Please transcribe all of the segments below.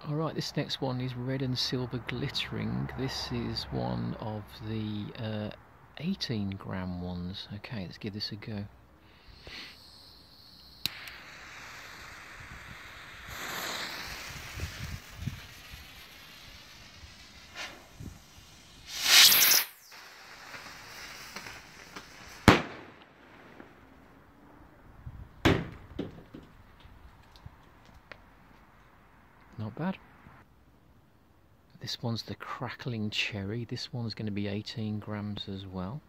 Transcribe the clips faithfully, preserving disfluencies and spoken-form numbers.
Alright, this next one is red and silver glittering. This is one of the uh, eighteen gram ones. Okay, let's give this a go. Not bad. This one's the crackling cherry. This one's going to be eighteen grams as well.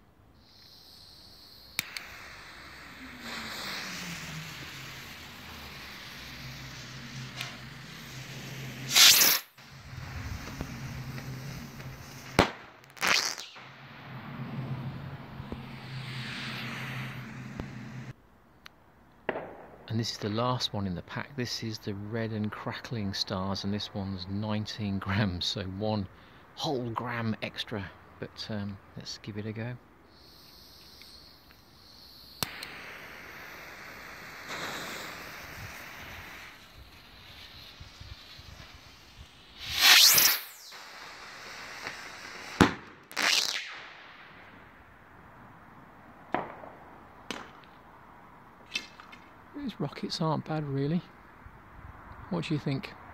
And this is the last one in the pack. This is the red and crackling stars, and this one's nineteen grams, so one whole gram extra. But um, let's give it a go. These rockets aren't bad, really. What do you think?